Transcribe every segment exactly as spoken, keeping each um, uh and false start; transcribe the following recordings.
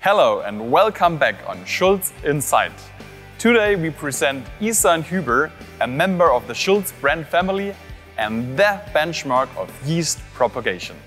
Hello and welcome back on SCHULZ INSIGHT. Today we present Esau Hueber, a member of the SCHULZ brand family and the benchmark of yeast propagation.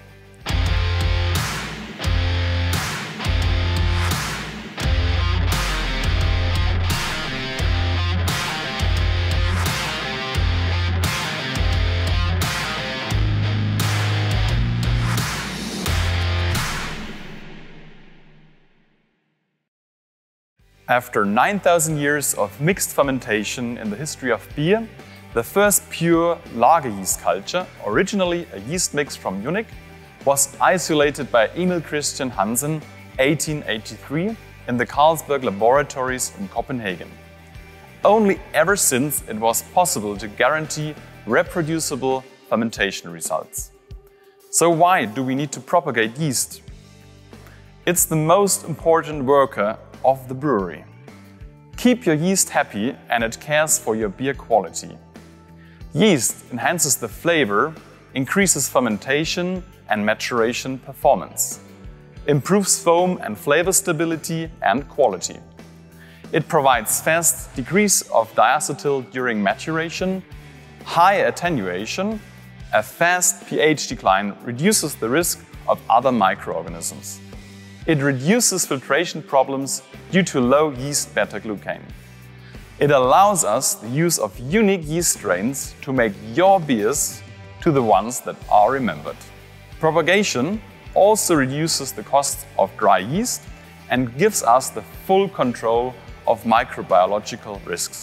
After nine thousand years of mixed fermentation in the history of beer, the first pure lager yeast culture, originally a yeast mix from Munich, was isolated by Emil Christian Hansen eighteen eighty-three in the Carlsberg laboratories in Copenhagen. Only ever since it was possible to guarantee reproducible fermentation results. So why do we need to propagate yeast? It's the most important worker of the brewery. Keep your yeast happy and it cares for your beer quality. Yeast enhances the flavor, increases fermentation and maturation performance, improves foam and flavor stability and quality. It provides fast decrease of diacetyl during maturation, high attenuation, a fast pH decline reduces the risk of other microorganisms. It reduces filtration problems due to low yeast beta-glucane. It allows us the use of unique yeast strains to make your beers to the ones that are remembered. Propagation also reduces the cost of dry yeast and gives us the full control of microbiological risks.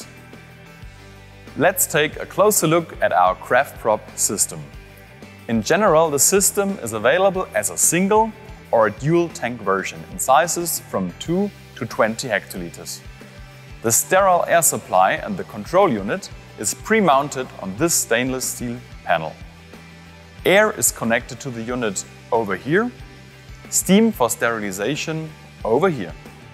Let's take a closer look at our craft prop system. In general, the system is available as a single or a dual tank version in sizes from two to twenty hectoliters. The sterile air supply and the control unit is pre-mounted on this stainless steel panel. Air is connected to the unit over here, steam for sterilization over here.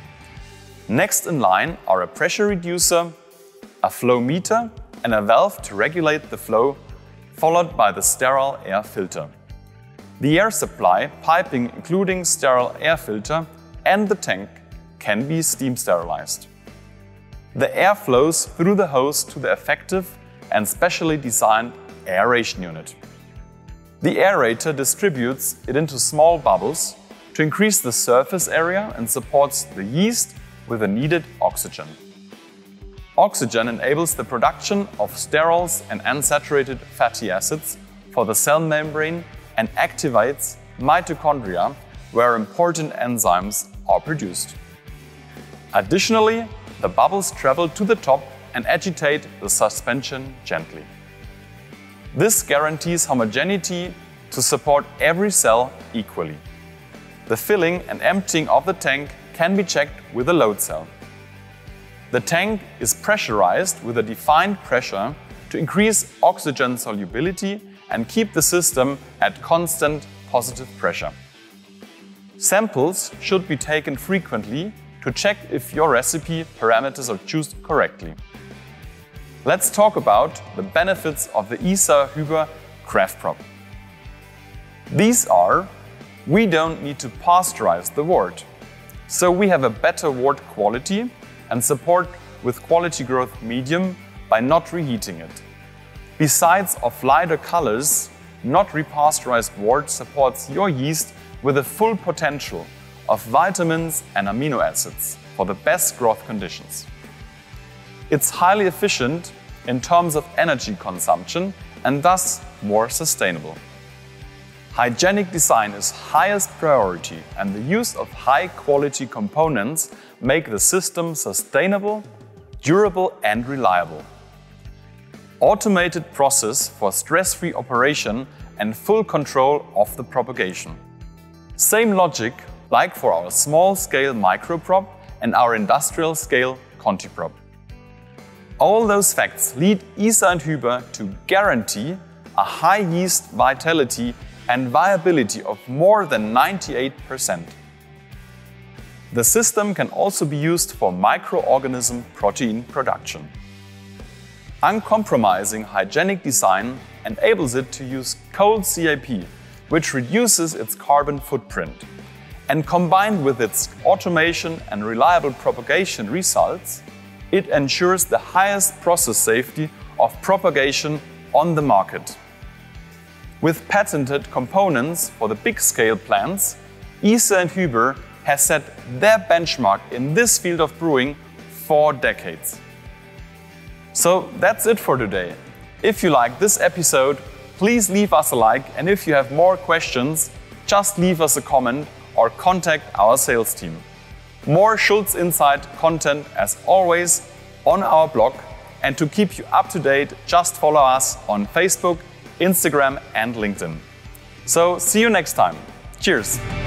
Next in line are a pressure reducer, a flow meter and a valve to regulate the flow, followed by the sterile air filter. The air supply, piping including sterile air filter and the tank can be steam sterilized. The air flows through the hose to the effective and specially designed aeration unit. The aerator distributes it into small bubbles to increase the surface area and supports the yeast with the needed oxygen. Oxygen enables the production of sterols and unsaturated fatty acids for the cell membrane and activates mitochondria, where important enzymes are produced. Additionally, the bubbles travel to the top and agitate the suspension gently. This guarantees homogeneity to support every cell equally. The filling and emptying of the tank can be checked with a load cell. The tank is pressurized with a defined pressure to increase oxygen solubility and keep the system at constant positive pressure. Samples should be taken frequently to check if your recipe parameters are chosen correctly. Let's talk about the benefits of the Esau Hueber Craft Prop. These are: we don't need to pasteurize the wort, so we have a better wort quality and support with quality growth medium by not reheating it. Besides of lighter colors, not repasteurized wort supports your yeast with the full potential of vitamins and amino acids for the best growth conditions. It's highly efficient in terms of energy consumption and thus more sustainable. Hygienic design is highest priority and the use of high quality components make the system sustainable, durable and reliable. Automated process for stress-free operation and full control of the propagation. Same logic like for our small-scale microprop and our industrial-scale contiprop. All those facts lead Esau Hueber to guarantee a high yeast vitality and viability of more than ninety-eight percent. The system can also be used for microorganism protein production. Uncompromising hygienic design enables it to use cold C I P, which reduces its carbon footprint, and combined with its automation and reliable propagation results, it ensures the highest process safety of propagation on the market. With patented components for the big-scale plants, Esau Hueber has set their benchmark in this field of brewing for decades. So that's it for today. If you like this episode, please leave us a like, and if you have more questions, just leave us a comment or contact our sales team. More SCHULZ Insight content as always on our blog, and to keep you up to date, just follow us on Facebook, Instagram and LinkedIn. So see you next time. Cheers!